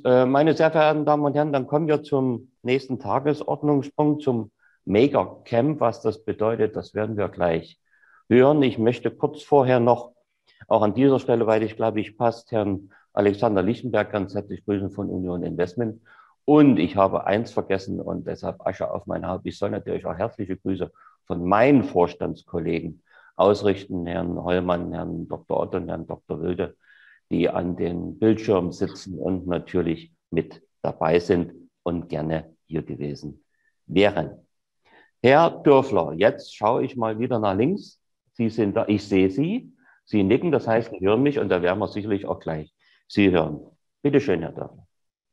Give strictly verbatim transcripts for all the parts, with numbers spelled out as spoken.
äh, meine sehr verehrten Damen und Herren, dann kommen wir zum nächsten Tagesordnungspunkt, zum Maker Camp. Was das bedeutet, das werden wir gleich hören. Ich möchte kurz vorher noch, auch an dieser Stelle, weil ich glaube, ich passt, Herrn Alexander Lichtenberg ganz herzlich grüßen von Union Investment. Und ich habe eins vergessen und deshalb Asche auf mein Haupt. Ich soll natürlich auch herzliche Grüße von meinen Vorstandskollegen ausrichten, Herrn Hollmann, Herrn Doktor Otto und Herrn Doktor Wilde, die an den Bildschirmen sitzen und natürlich mit dabei sind und gerne hier gewesen wären. Herr Dörfler, jetzt schaue ich mal wieder nach links. Sie sind da, ich sehe Sie. Sie nicken, das heißt, Sie hören mich und da werden wir sicherlich auch gleich Sie hören. Bitte schön, Herr Dörfler.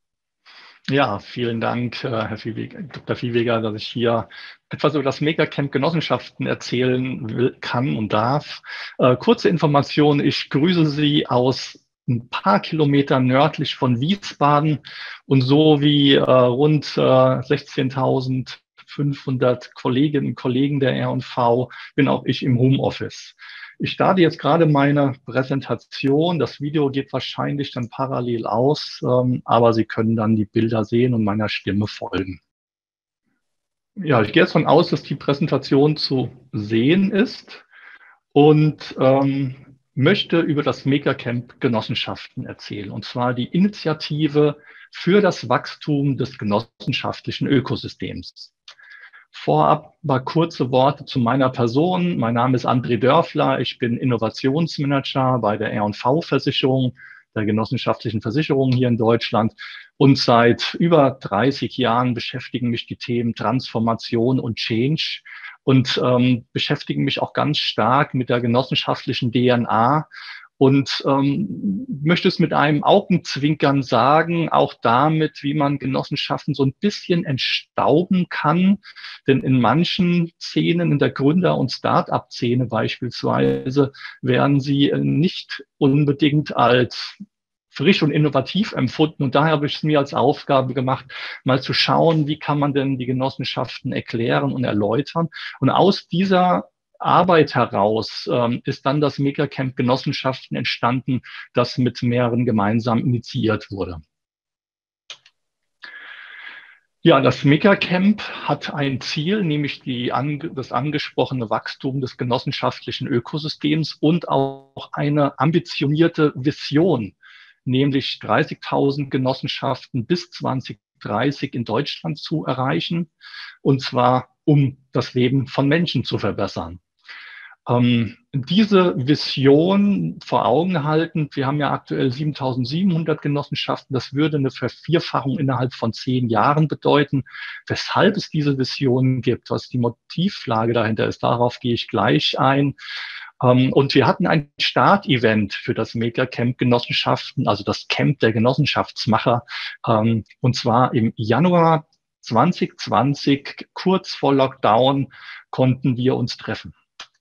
Ja, vielen Dank, Herr Viehweger, Doktor Viehweger, dass ich hier etwas über das Maker Camp Genossenschaften erzählen will, kann und darf. Äh, kurze Information, ich grüße Sie aus ein paar Kilometer nördlich von Wiesbaden und so wie äh, rund äh, sechzehntausendfünfhundert Kolleginnen und Kollegen der R und V bin auch ich im Homeoffice. Ich starte jetzt gerade meine Präsentation. Das Video geht wahrscheinlich dann parallel aus, ähm, aber Sie können dann die Bilder sehen und meiner Stimme folgen. Ja, ich gehe jetzt davon aus, dass die Präsentation zu sehen ist und ähm, möchte über das Maker Camp Genossenschaften erzählen, und zwar die Initiative für das Wachstum des genossenschaftlichen Ökosystems. Vorab mal kurze Worte zu meiner Person. Mein Name ist André Dörfler. Ich bin Innovationsmanager bei der R und V-Versicherung, der genossenschaftlichen Versicherung hier in Deutschland. Und seit über dreißig Jahren beschäftigen mich die Themen Transformation und Change und ähm, beschäftigen mich auch ganz stark mit der genossenschaftlichen D N A. Und ähm, möchte es mit einem Augenzwinkern sagen, auch damit, wie man Genossenschaften so ein bisschen entstauben kann. Denn in manchen Szenen, in der Gründer- und Start-up-Szene beispielsweise, werden sie nicht unbedingt als frisch und innovativ empfunden. Und daher habe ich es mir als Aufgabe gemacht, mal zu schauen, wie kann man denn die Genossenschaften erklären und erläutern. Und aus dieser Arbeit heraus ähm, ist dann das Maker Camp Genossenschaften entstanden, das mit mehreren gemeinsam initiiert wurde. Ja, das Maker Camp hat ein Ziel, nämlich die, das angesprochene Wachstum des genossenschaftlichen Ökosystems und auch eine ambitionierte Vision, nämlich dreißigtausend Genossenschaften bis zwanzig dreißig in Deutschland zu erreichen, und zwar um das Leben von Menschen zu verbessern. Ähm, diese Vision vor Augen haltend, wir haben ja aktuell siebentausendsiebenhundert Genossenschaften, das würde eine Vervierfachung innerhalb von zehn Jahren bedeuten. Weshalb es diese Vision gibt, was die Motivlage dahinter ist, darauf gehe ich gleich ein. Um, und wir hatten ein Startevent für das Maker Camp Genossenschaften, also das Camp der Genossenschaftsmacher, um, und zwar im Januar zwanzig zwanzig, kurz vor Lockdown, konnten wir uns treffen.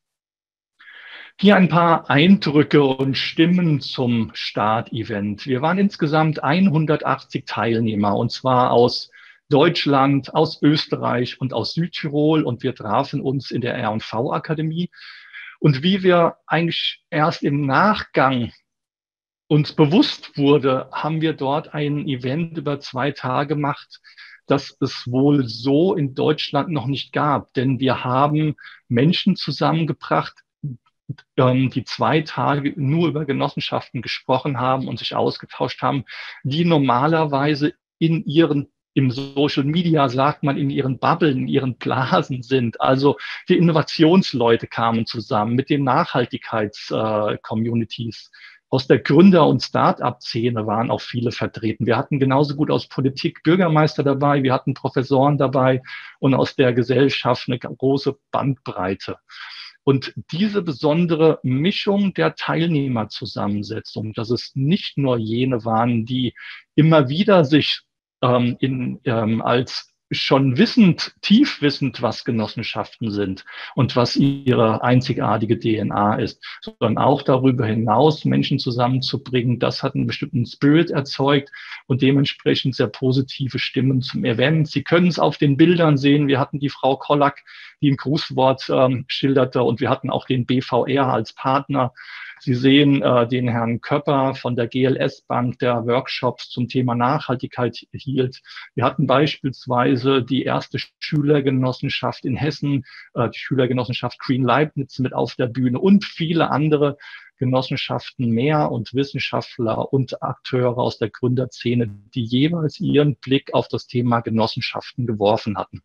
Hier ein paar Eindrücke und Stimmen zum Startevent. Wir waren insgesamt hundertachtzig Teilnehmer, und zwar aus Deutschland, aus Österreich und aus Südtirol, und wir trafen uns in der R und V-Akademie. Und wie wir eigentlich erst im Nachgang uns bewusst wurde, haben wir dort ein Event über zwei Tage gemacht, das es wohl so in Deutschland noch nicht gab. Denn wir haben Menschen zusammengebracht, die zwei Tage nur über Genossenschaften gesprochen haben und sich ausgetauscht haben, die normalerweise in ihren, im Social Media sagt man, in ihren Bubblen, in ihren Blasen sind. Also die Innovationsleute kamen zusammen mit den Nachhaltigkeits-Communities. Aus der Gründer- und Start-up-Szene waren auch viele vertreten. Wir hatten genauso gut aus Politik Bürgermeister dabei, wir hatten Professoren dabei und aus der Gesellschaft eine große Bandbreite. Und diese besondere Mischung der Teilnehmerzusammensetzung, dass es nicht nur jene waren, die immer wieder sich ähm, in, ähm, als schon wissend, tief wissend, was Genossenschaften sind und was ihre einzigartige D N A ist, sondern auch darüber hinaus Menschen zusammenzubringen. Das hat einen bestimmten Spirit erzeugt und dementsprechend sehr positive Stimmen zum Event. Sie können es auf den Bildern sehen. Wir hatten die Frau Kollack, die ein Grußwort ähm, schilderte, und wir hatten auch den B V R als Partner. Sie sehen äh, den Herrn Köpper von der G L S Bank, der Workshops zum Thema Nachhaltigkeit hielt. Wir hatten beispielsweise die erste Schülergenossenschaft in Hessen, äh, die Schülergenossenschaft Green Leibniz mit auf der Bühne und viele andere Genossenschaften mehr und Wissenschaftler und Akteure aus der Gründerszene, die jeweils ihren Blick auf das Thema Genossenschaften geworfen hatten.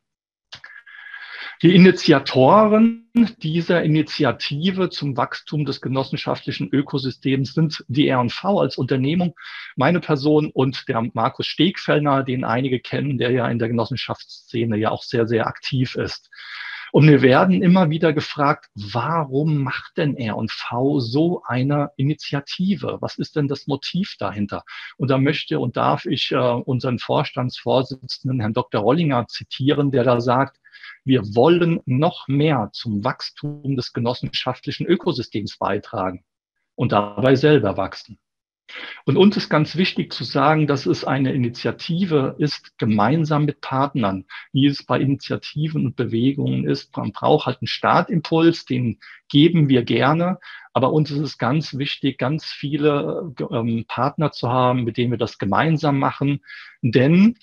Die Initiatoren dieser Initiative zum Wachstum des genossenschaftlichen Ökosystems sind die R und V als Unternehmung, meine Person und der Markus Stegfellner, den einige kennen, der ja in der Genossenschaftsszene ja auch sehr, sehr aktiv ist. Und wir werden immer wieder gefragt, warum macht denn R und V so eine Initiative? Was ist denn das Motiv dahinter? Und da möchte und darf ich äh, unseren Vorstandsvorsitzenden, Herrn Doktor Rollinger, zitieren, der da sagt, wir wollen noch mehr zum Wachstum des genossenschaftlichen Ökosystems beitragen und dabei selber wachsen. Und uns ist ganz wichtig zu sagen, dass es eine Initiative ist, gemeinsam mit Partnern, wie es bei Initiativen und Bewegungen ist. Man braucht halt einen Startimpuls, den geben wir gerne. Aber uns ist es ganz wichtig, ganz viele ähm, Partner zu haben, mit denen wir das gemeinsam machen. Denn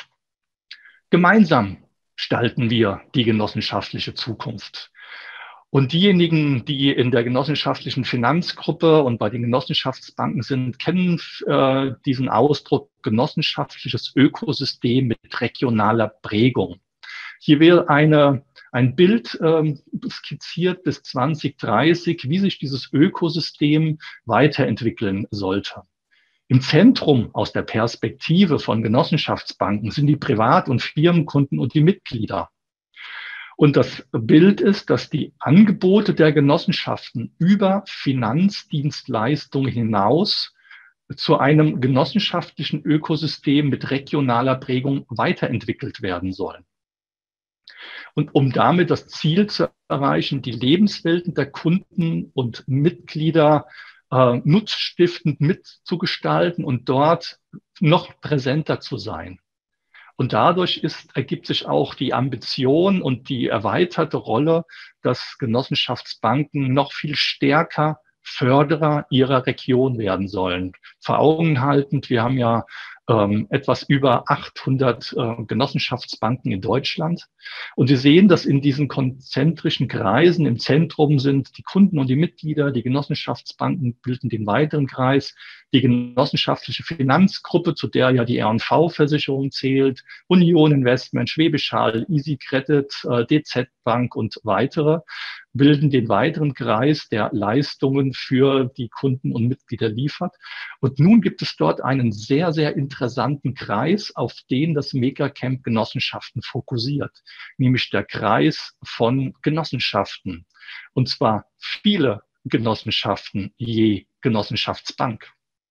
gemeinsam gestalten wir die genossenschaftliche Zukunft. Und diejenigen, die in der genossenschaftlichen Finanzgruppe und bei den Genossenschaftsbanken sind, kennen äh, diesen Ausdruck genossenschaftliches Ökosystem mit regionaler Prägung. Hier wäre eine, ein Bild äh, skizziert bis zwanzig dreißig, wie sich dieses Ökosystem weiterentwickeln sollte. Im Zentrum aus der Perspektive von Genossenschaftsbanken sind die Privat- und Firmenkunden und die Mitglieder. Und das Bild ist, dass die Angebote der Genossenschaften über Finanzdienstleistungen hinaus zu einem genossenschaftlichen Ökosystem mit regionaler Prägung weiterentwickelt werden sollen. Und um damit das Ziel zu erreichen, die Lebenswelten der Kunden und Mitglieder äh, nutzstiftend mitzugestalten und dort noch präsenter zu sein. Und dadurch ist, ergibt sich auch die Ambition und die erweiterte Rolle, dass Genossenschaftsbanken noch viel stärker Förderer ihrer Region werden sollen. Vor Augen haltend, wir haben ja ähm, etwas über achthundert äh, Genossenschaftsbanken in Deutschland. Und Sie sehen, dass in diesen konzentrischen Kreisen im Zentrum sind die Kunden und die Mitglieder, die Genossenschaftsbanken bilden den weiteren Kreis, die genossenschaftliche Finanzgruppe, zu der ja die R und V-Versicherung zählt, Union Investment, Schwäbisch Hall, Easy Credit, äh, D Z Bank und weitere, bilden den weiteren Kreis, der Leistungen für die Kunden und Mitglieder liefert. Und nun gibt es dort einen sehr, sehr interessanten Kreis, auf den das Megacamp Genossenschaften fokussiert, nämlich der Kreis von Genossenschaften. Und zwar viele Genossenschaften je Genossenschaftsbank.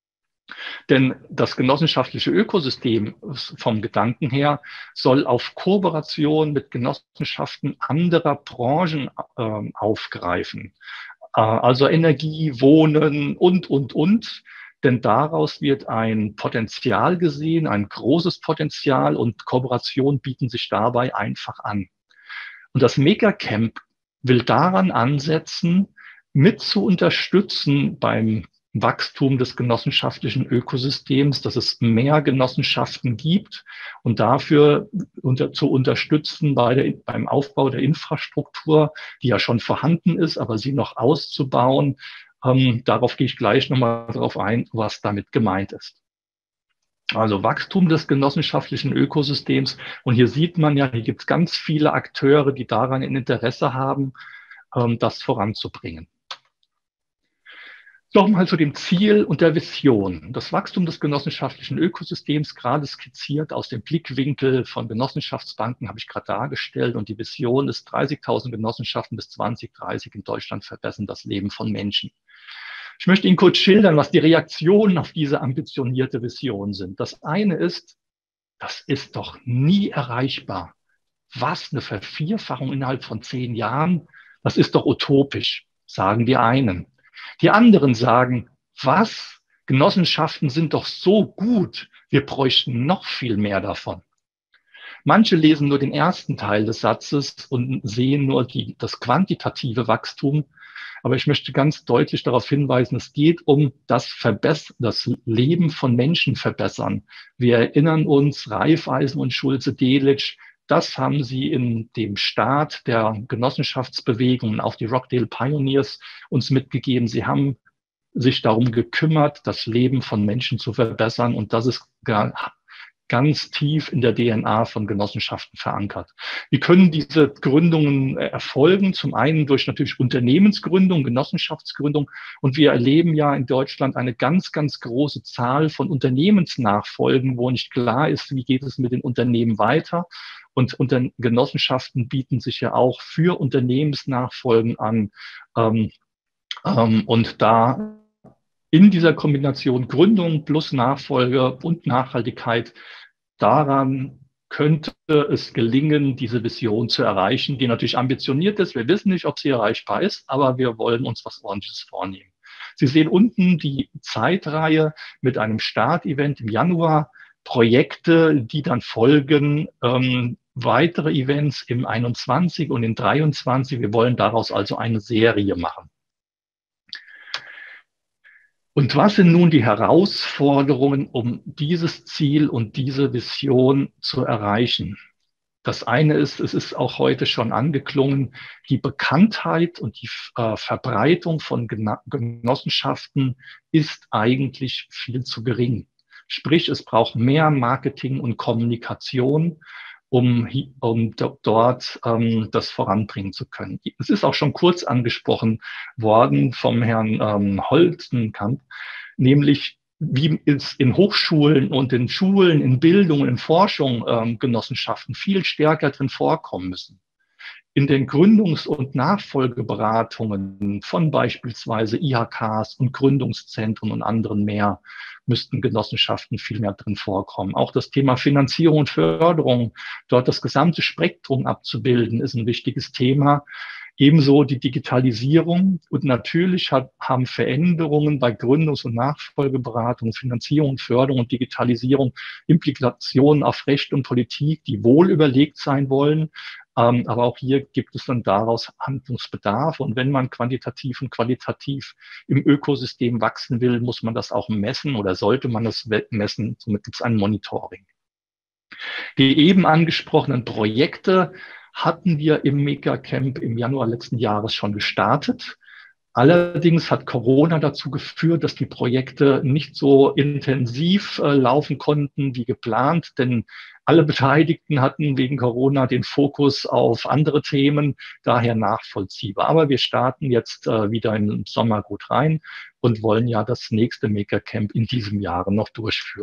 Denn das genossenschaftliche Ökosystem vom Gedanken her soll auf Kooperation mit Genossenschaften anderer Branchen äh, aufgreifen. Äh, also Energie, Wohnen und, und, und. Denn daraus wird ein Potenzial gesehen, ein großes Potenzial und Kooperationen bieten sich dabei einfach an. Und das Megacamp will daran ansetzen, mit zu unterstützen beim Wachstum des genossenschaftlichen Ökosystems, dass es mehr Genossenschaften gibt und dafür unter, zu unterstützen bei der, beim Aufbau der Infrastruktur, die ja schon vorhanden ist, aber sie noch auszubauen. Ähm, darauf gehe ich gleich nochmal darauf ein, was damit gemeint ist. Also Wachstum des genossenschaftlichen Ökosystems. Und hier sieht man ja, hier gibt es ganz viele Akteure, die daran ein Interesse haben, ähm, das voranzubringen. Nochmal zu dem Ziel und der Vision. Das Wachstum des genossenschaftlichen Ökosystems, gerade skizziert aus dem Blickwinkel von Genossenschaftsbanken, habe ich gerade dargestellt. Und die Vision ist, dreißigtausend Genossenschaften bis zwanzig dreißig in Deutschland verbessern das Leben von Menschen. Ich möchte Ihnen kurz schildern, was die Reaktionen auf diese ambitionierte Vision sind. Das eine ist, das ist doch nie erreichbar. Was, eine Vervierfachung innerhalb von zehn Jahren? Das ist doch utopisch, sagen die einen. Die anderen sagen, was? Genossenschaften sind doch so gut, wir bräuchten noch viel mehr davon. Manche lesen nur den ersten Teil des Satzes und sehen nur die, das quantitative Wachstum. Aber ich möchte ganz deutlich darauf hinweisen, es geht um das Verbess- das Leben von Menschen verbessern. Wir erinnern uns, Raiffeisen und Schulze-Delitzsch, das haben sie in dem Start der Genossenschaftsbewegungen, auch die Rockdale Pioneers, uns mitgegeben. Sie haben sich darum gekümmert, das Leben von Menschen zu verbessern. Und das ist ganz tief in der D N A von Genossenschaften verankert. Wie können diese Gründungen erfolgen? Zum einen durch natürlich Unternehmensgründung, Genossenschaftsgründung. Und wir erleben ja in Deutschland eine ganz, ganz große Zahl von Unternehmensnachfolgen, wo nicht klar ist, wie geht es mit den Unternehmen weiter. Und unter Genossenschaften bieten sich ja auch für Unternehmensnachfolgen an. Ähm, ähm, und da in dieser Kombination Gründung plus Nachfolge und Nachhaltigkeit, daran könnte es gelingen, diese Vision zu erreichen, die natürlich ambitioniert ist. Wir wissen nicht, ob sie erreichbar ist, aber wir wollen uns was Ordentliches vornehmen. Sie sehen unten die Zeitreihe mit einem Startevent im Januar, Projekte, die dann folgen, ähm, weitere Events im einundzwanzig und in dreiundzwanzig. Wir wollen daraus also eine Serie machen. Und was sind nun die Herausforderungen, um dieses Ziel und diese Vision zu erreichen? Das eine ist, es ist auch heute schon angeklungen, die Bekanntheit und die äh, Verbreitung von Genossenschaften ist eigentlich viel zu gering. Sprich, es braucht mehr Marketing und Kommunikation, um, um dort ähm, das voranbringen zu können. Es ist auch schon kurz angesprochen worden vom Herrn ähm, Holzenkamp, nämlich wie es in Hochschulen und in Schulen, in Bildung, in Forschung ähm, Genossenschaften viel stärker drin vorkommen müssen. In den Gründungs- und Nachfolgeberatungen von beispielsweise I H Ks und Gründungszentren und anderen mehr müssten Genossenschaften viel mehr drin vorkommen. Auch das Thema Finanzierung und Förderung, dort das gesamte Spektrum abzubilden, ist ein wichtiges Thema. Ebenso die Digitalisierung und natürlich hat, haben Veränderungen bei Gründungs- und Nachfolgeberatung, Finanzierung, Förderung und Digitalisierung Implikationen auf Recht und Politik, die wohl überlegt sein wollen. Ähm, aber auch hier gibt es dann daraus Handlungsbedarf. Und wenn man quantitativ und qualitativ im Ökosystem wachsen will, muss man das auch messen oder sollte man das messen. Somit gibt es ein Monitoring. Die eben angesprochenen Projekte hatten wir im Megacamp im Januar letzten Jahres schon gestartet. Allerdings hat Corona dazu geführt, dass die Projekte nicht so intensiv äh, laufen konnten wie geplant, denn alle Beteiligten hatten wegen Corona den Fokus auf andere Themen, daher nachvollziehbar. Aber wir starten jetzt äh, wieder im Sommer gut rein und wollen ja das nächste Megacamp in diesem Jahr noch durchführen.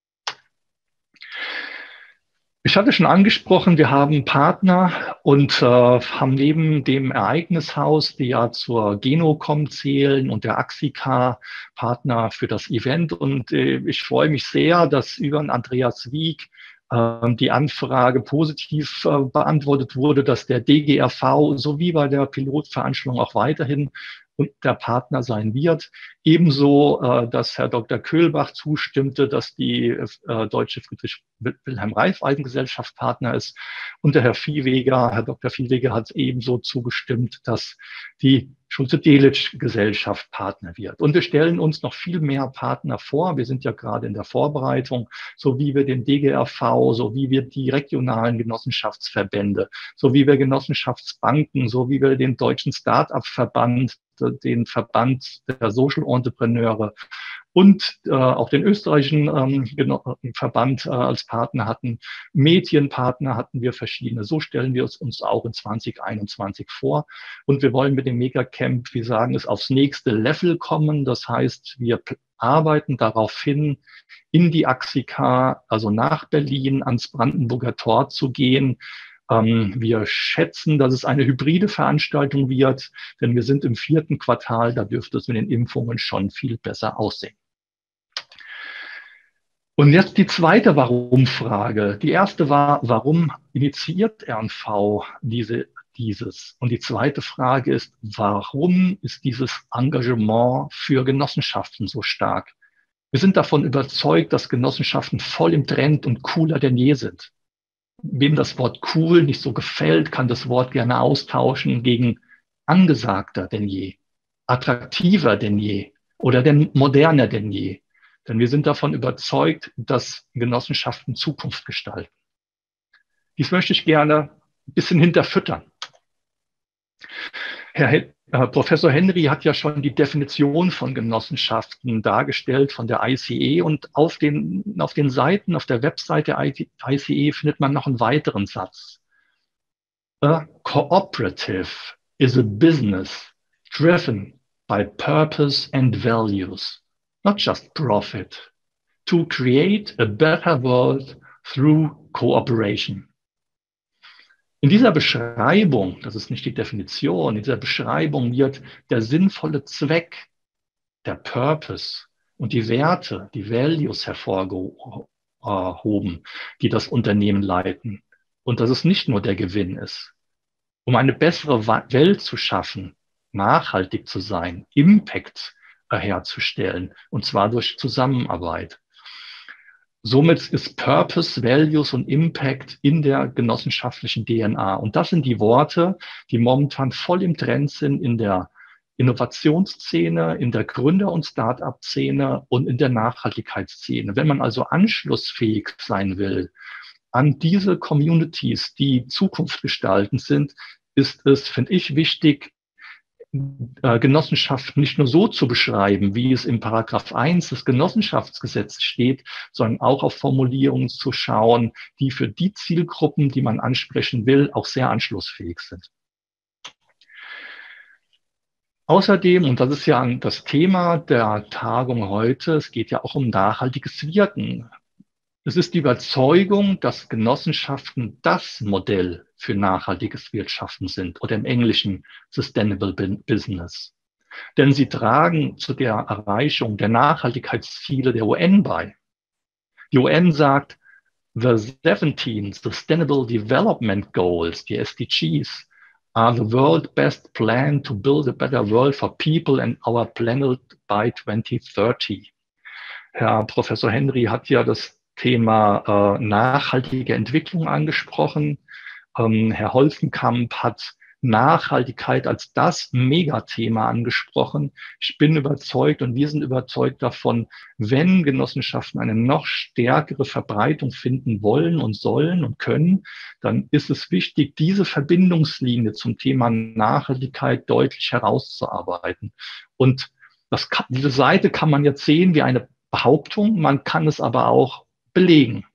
Ich hatte schon angesprochen, wir haben Partner und äh, haben neben dem Ereignishaus, die ja zur Genocom zählen, und der Axika Partner für das Event. Und äh, ich freue mich sehr, dass über Andreas Wieg äh, die Anfrage positiv äh, beantwortet wurde, dass der D G R V sowie bei der Pilotveranstaltung auch weiterhin und der Partner sein wird. Ebenso, äh, dass Herr Doktor Köhlbach zustimmte, dass die äh, Deutsche Friedrich-Wilhelm-Raiffeisen-Gesellschaft Partner ist. Und der Herr Viehweger, Herr Doktor Viehweger hat ebenso zugestimmt, dass die Schulze-Delitzsch-Gesellschaft Partner wird. Und wir stellen uns noch viel mehr Partner vor. Wir sind ja gerade in der Vorbereitung, so wie wir den D G R V, so wie wir die regionalen Genossenschaftsverbände, so wie wir Genossenschaftsbanken, so wie wir den Deutschen Start-up-Verband, den Verband der Social Entrepreneure und äh, auch den österreichischen ähm, Verband äh, als Partner hatten. Medienpartner hatten wir verschiedene. So stellen wir es uns auch in zwanzig einundzwanzig vor. Und wir wollen mit dem Megacamp, wir sagen es, aufs nächste Level kommen. Das heißt, wir arbeiten darauf hin, in die Axika, also nach Berlin, ans Brandenburger Tor zu gehen. Wir schätzen, dass es eine hybride Veranstaltung wird, denn wir sind im vierten Quartal, da dürfte es mit den Impfungen schon viel besser aussehen. Und jetzt die zweite Warum-Frage. Die erste war, warum initiiert R und V diese, dieses? Und die zweite Frage ist, warum ist dieses Engagement für Genossenschaften so stark? Wir sind davon überzeugt, dass Genossenschaften voll im Trend und cooler denn je sind. Wem das Wort cool nicht so gefällt, kann das Wort gerne austauschen gegen angesagter denn je. attraktiver denn je oder denn moderner denn je. Denn wir sind davon überzeugt, dass Genossenschaften Zukunft gestalten. Dies möchte ich gerne ein bisschen hinterfüttern. Herr He- äh, Professor Henry hat ja schon die Definition von Genossenschaften dargestellt von der I C E, und auf den, auf den Seiten, auf der Webseite der I C E findet man noch einen weiteren Satz. A cooperative is a business driven by purpose and values, not just profit, to create a better world through cooperation. In dieser Beschreibung, das ist nicht die Definition, in dieser Beschreibung wird der sinnvolle Zweck, der Purpose und die Werte, die Values hervorgehoben, die das Unternehmen leiten. Und dass es nicht nur der Gewinn ist. Um eine bessere Welt zu schaffen, nachhaltig zu sein, Impact herzustellen, und zwar durch Zusammenarbeit. Somit ist Purpose, Values und Impact in der genossenschaftlichen D N A. Und das sind die Worte, die momentan voll im Trend sind in der Innovationsszene, in der Gründer- und Start-up-Szene und in der Nachhaltigkeitsszene. Wenn man also anschlussfähig sein will an diese Communities, die Zukunft gestaltend sind, ist es, finde ich, wichtig, Genossenschaften nicht nur so zu beschreiben, wie es im Paragraph eins des Genossenschaftsgesetzes steht, sondern auch auf Formulierungen zu schauen, die für die Zielgruppen, die man ansprechen will, auch sehr anschlussfähig sind. Außerdem, und das ist ja das Thema der Tagung heute, es geht ja auch um nachhaltiges Wirken. Es ist die Überzeugung, dass Genossenschaften das Modell für nachhaltiges Wirtschaften sind, oder im Englischen Sustainable Business. Denn sie tragen zu der Erreichung der Nachhaltigkeitsziele der U N bei. Die U N sagt, the seventeen Sustainable Development Goals, die S D Gs, are the world's best plan to build a better world for people and our planet by twenty thirty. Herr Professor Henry hat ja das Thema äh, nachhaltige Entwicklung angesprochen. Ähm, Herr Holzenkamp hat Nachhaltigkeit als das Megathema angesprochen. Ich bin überzeugt und wir sind überzeugt davon, wenn Genossenschaften eine noch stärkere Verbreitung finden wollen und sollen und können, dann ist es wichtig, diese Verbindungslinie zum Thema Nachhaltigkeit deutlich herauszuarbeiten. Und das kann, diese Seite kann man jetzt sehen wie eine Behauptung, man kann es aber auch belegen.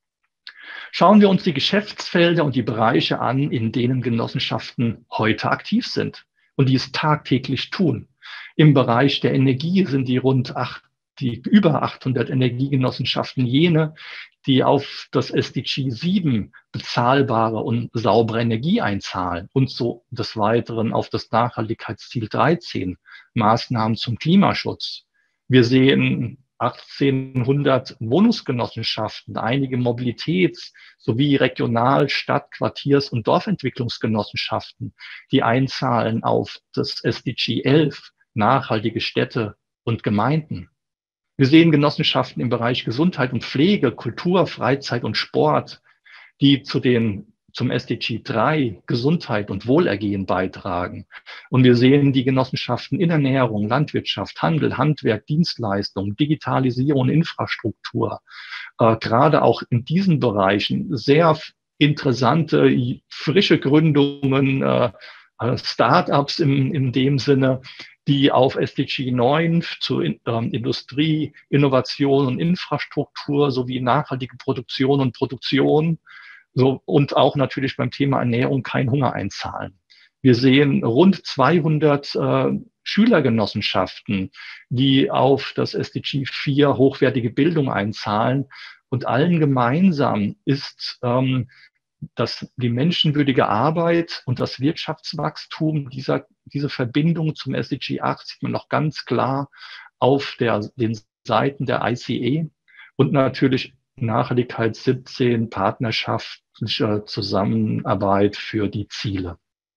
Schauen wir uns die Geschäftsfelder und die Bereiche an, in denen Genossenschaften heute aktiv sind und die es tagtäglich tun. Im Bereich der Energie sind die rund acht, die über achthundert Energiegenossenschaften jene, die auf das S D G sieben bezahlbare und saubere Energie einzahlen und so des Weiteren auf das Nachhaltigkeitsziel dreizehn, Maßnahmen zum Klimaschutz. Wir sehen achtzehnhundert Wohnungsgenossenschaften, einige Mobilitäts- sowie Regional-, Stadt-, Quartiers- und Dorfentwicklungsgenossenschaften, die einzahlen auf das S D G elf, nachhaltige Städte und Gemeinden. Wir sehen Genossenschaften im Bereich Gesundheit und Pflege, Kultur, Freizeit und Sport, die zu den zum S D G drei Gesundheit und Wohlergehen beitragen. Und wir sehen die Genossenschaften in Ernährung, Landwirtschaft, Handel, Handwerk, Dienstleistung, Digitalisierung, Infrastruktur, äh, gerade auch in diesen Bereichen sehr interessante, frische Gründungen, äh, Start-ups in, in dem Sinne, die auf S D G neun zu in, ähm, Industrie, Innovation und Infrastruktur sowie nachhaltige Produktion und Produktion So, und auch natürlich beim Thema Ernährung kein Hunger einzahlen. Wir sehen rund zweihundert äh, Schülergenossenschaften, die auf das S D G vier hochwertige Bildung einzahlen. Und allen gemeinsam ist, ähm, dass die menschenwürdige Arbeit und das Wirtschaftswachstum, dieser, diese Verbindung zum S D G acht sieht man noch ganz klar auf der, den Seiten der I C E und natürlich Nachhaltigkeit siebzehn, partnerschaftliche Zusammenarbeit für die Ziele.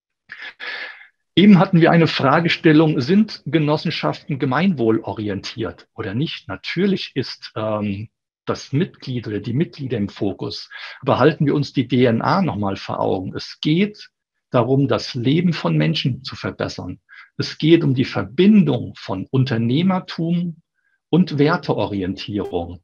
Eben hatten wir eine Fragestellung, sind Genossenschaften gemeinwohlorientiert oder nicht? Natürlich ist ähm, das Mitglied oder die Mitglieder im Fokus. Aber halten wir uns die D N A nochmal vor Augen. Es geht darum, das Leben von Menschen zu verbessern. es geht um die Verbindung von Unternehmertum und Werteorientierung.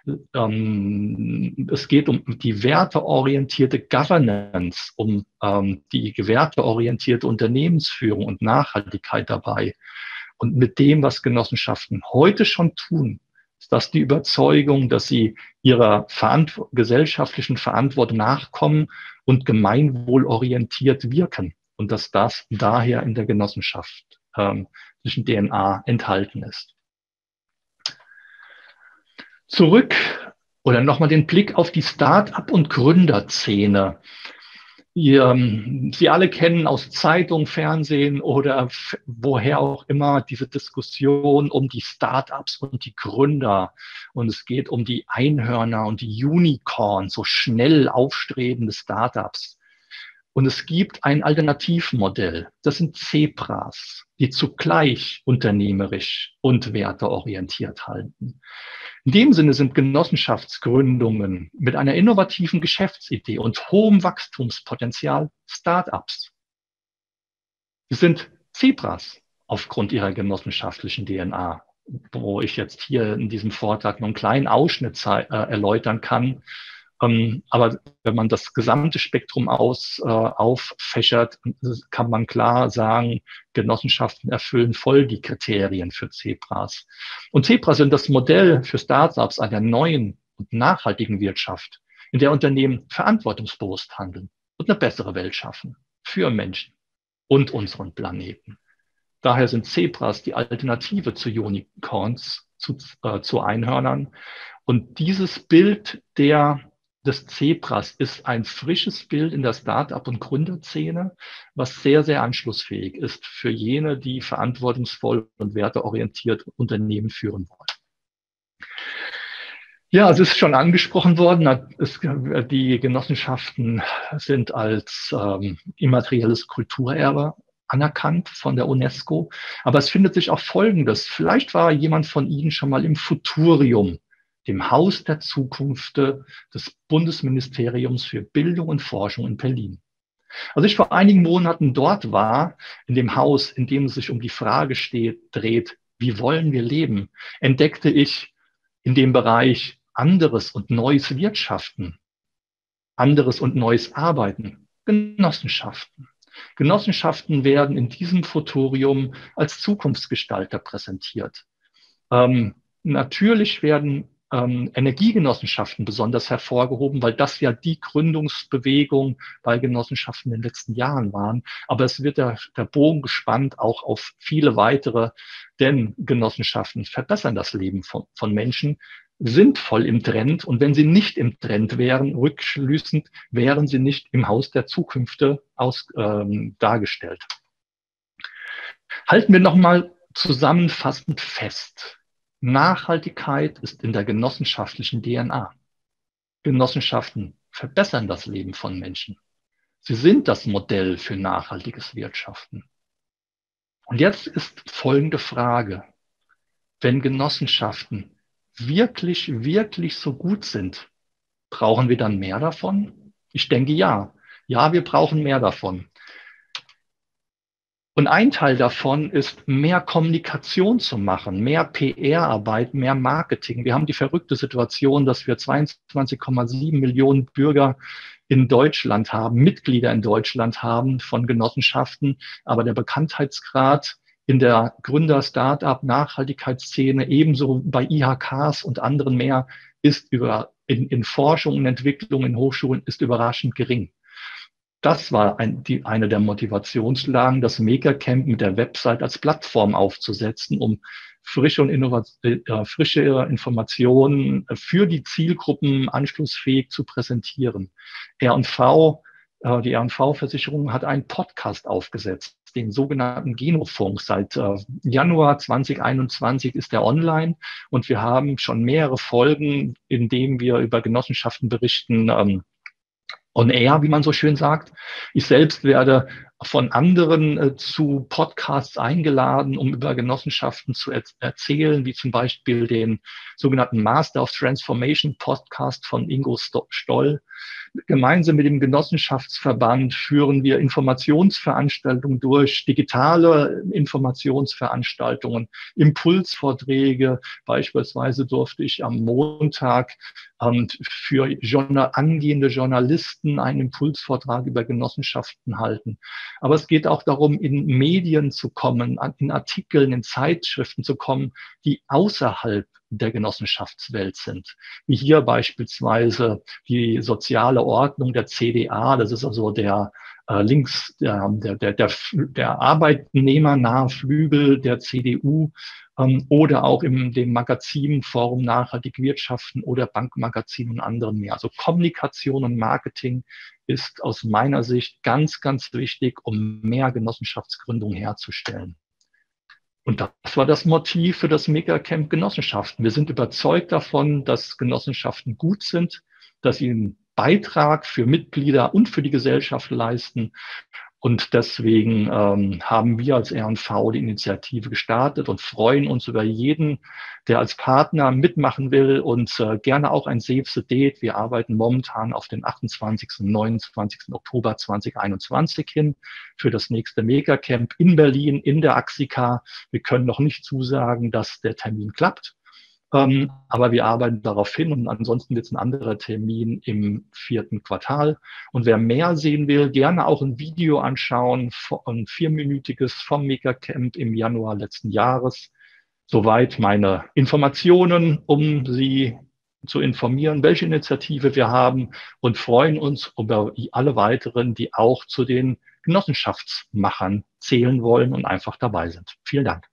Ähm, es geht um die werteorientierte Governance, um ähm, die werteorientierte Unternehmensführung und Nachhaltigkeit dabei. Und mit dem, was Genossenschaften heute schon tun, ist das die Überzeugung, dass sie ihrer verant- gesellschaftlichen Verantwortung nachkommen und gemeinwohlorientiert wirken. Und dass das daher in der Genossenschaft ähm, zwischen D N A enthalten ist. Zurück oder nochmal den Blick auf die Start-up- und Gründerszene. Ihr, Sie alle kennen aus Zeitung, Fernsehen oder woher auch immer diese Diskussion um die Start-ups und die Gründer. Und es geht um die Einhörner und die Unicorns, so schnell aufstrebende Start-ups. Und es gibt ein Alternativmodell. Das sind Zebras, die zugleich unternehmerisch und werteorientiert halten. In dem Sinne sind Genossenschaftsgründungen mit einer innovativen Geschäftsidee und hohem Wachstumspotenzial Start-ups. Sie sind Zebras aufgrund ihrer genossenschaftlichen D N A, wo ich jetzt hier in diesem Vortrag nur einen kleinen Ausschnitt äh, erläutern kann. Ähm, aber wenn man das gesamte Spektrum aus, äh, auffächert, kann man klar sagen, Genossenschaften erfüllen voll die Kriterien für Zebras. Und Zebras sind das Modell für Startups einer neuen und nachhaltigen Wirtschaft, in der Unternehmen verantwortungsbewusst handeln und eine bessere Welt schaffen für Menschen und unseren Planeten. Daher sind Zebras die Alternative zu Unicorns, zu, äh, zu Einhörnern. Und dieses Bild der des Zebras ist ein frisches Bild in der Start-up- und Gründerszene, was sehr, sehr anschlussfähig ist für jene, die verantwortungsvoll und werteorientiert Unternehmen führen wollen. Ja, es ist schon angesprochen worden, es, die Genossenschaften sind als ähm, immaterielles Kulturerbe anerkannt von der UNESCO. Aber es findet sich auch Folgendes. Vielleicht war jemand von Ihnen schon mal im Futurium, dem Haus der Zukunft des Bundesministeriums für Bildung und Forschung in Berlin. Als ich vor einigen Monaten dort war, in dem Haus, in dem es sich um die Frage steht, dreht, wie wollen wir leben, entdeckte ich in dem Bereich anderes und neues Wirtschaften, anderes und neues Arbeiten, Genossenschaften. Genossenschaften werden in diesem Futurium als Zukunftsgestalter präsentiert. Ähm, natürlich werden ähm, Energiegenossenschaften besonders hervorgehoben, weil das ja die Gründungsbewegung bei Genossenschaften in den letzten Jahren waren. Aber es wird der, der Bogen gespannt auch auf viele weitere, denn Genossenschaften verbessern das Leben von, von Menschen, sind voll im Trend. Und wenn sie nicht im Trend wären, rückschließend, wären sie nicht im Haus der Zukünfte aus, ähm, dargestellt. Halten wir nochmal zusammenfassend fest. Nachhaltigkeit ist in der genossenschaftlichen D N A. Genossenschaften verbessern das Leben von Menschen. Sie sind das Modell für nachhaltiges Wirtschaften. Und jetzt ist folgende Frage. Wenn Genossenschaften wirklich, wirklich so gut sind, brauchen wir dann mehr davon? Ich denke ja. Ja, wir brauchen mehr davon. Und ein Teil davon ist, mehr Kommunikation zu machen, mehr P R-Arbeit, mehr Marketing. Wir haben die verrückte Situation, dass wir zweiundzwanzig Komma sieben Millionen Bürger in Deutschland haben, Mitglieder in Deutschland haben von Genossenschaften. Aber der Bekanntheitsgrad in der Gründer-Startup-Nachhaltigkeitsszene, ebenso bei I H Ks und anderen mehr, ist über, in, in Forschung und Entwicklung in Hochschulen ist überraschend gering. Das war ein, die, eine der Motivationslagen, das Maker-Camp mit der Website als Plattform aufzusetzen, um frische und innovat- äh, frische Informationen für die Zielgruppen anschlussfähig zu präsentieren. R und V, äh, die R und V-Versicherung hat einen Podcast aufgesetzt, den sogenannten Genofunk. Seit äh, Januar zwanzig einundzwanzig ist er online und wir haben schon mehrere Folgen, in denen wir über Genossenschaften berichten, ähm, on air, wie man so schön sagt. Ich selbst werde von anderen äh, zu Podcasts eingeladen, um über Genossenschaften zu er erzählen, wie zum Beispiel den sogenannten Master of Transformation Podcast von Ingo Stoll. Gemeinsam mit dem Genossenschaftsverband führen wir Informationsveranstaltungen durch, digitale Informationsveranstaltungen, Impulsvorträge. Beispielsweise durfte ich am Montag ähm, für Journal angehende Journalisten einen Impulsvortrag über Genossenschaften halten. Aber es geht auch darum, in Medien zu kommen, in Artikeln, in Zeitschriften zu kommen, die außerhalb der Genossenschaftswelt sind. Wie hier beispielsweise die soziale Ordnung der C D A, das ist also der äh, links, der, der, der, der, der arbeitnehmernahe Flügel der C D U, ähm, oder auch im dem Magazin Forum Nachhaltig Wirtschaften oder Bankmagazin und anderen mehr. Also Kommunikation und Marketing ist aus meiner Sicht ganz, ganz wichtig, um mehr Genossenschaftsgründung herzustellen. Und das war das Motiv für das Megacamp Genossenschaften. Wir sind überzeugt davon, dass Genossenschaften gut sind, dass sie einen Beitrag für Mitglieder und für die Gesellschaft leisten. Und deswegen ähm, haben wir als R und V die Initiative gestartet und freuen uns über jeden, der als Partner mitmachen will und äh, gerne auch ein Save the Date. Wir arbeiten momentan auf den achtundzwanzigsten und neunundzwanzigsten Oktober zweitausendeinundzwanzig hin für das nächste Megacamp in Berlin in der Axica. Wir können noch nicht zusagen, dass der Termin klappt. Ähm, aber wir arbeiten darauf hin und ansonsten wird es ein anderer Termin im vierten Quartal. Und wer mehr sehen will, gerne auch ein Video anschauen, ein vierminütiges vom Megacamp im Januar letzten Jahres. Soweit meine Informationen, um Sie zu informieren, welche Initiative wir haben und freuen uns über alle weiteren, die auch zu den Genossenschaftsmachern zählen wollen und einfach dabei sind. Vielen Dank.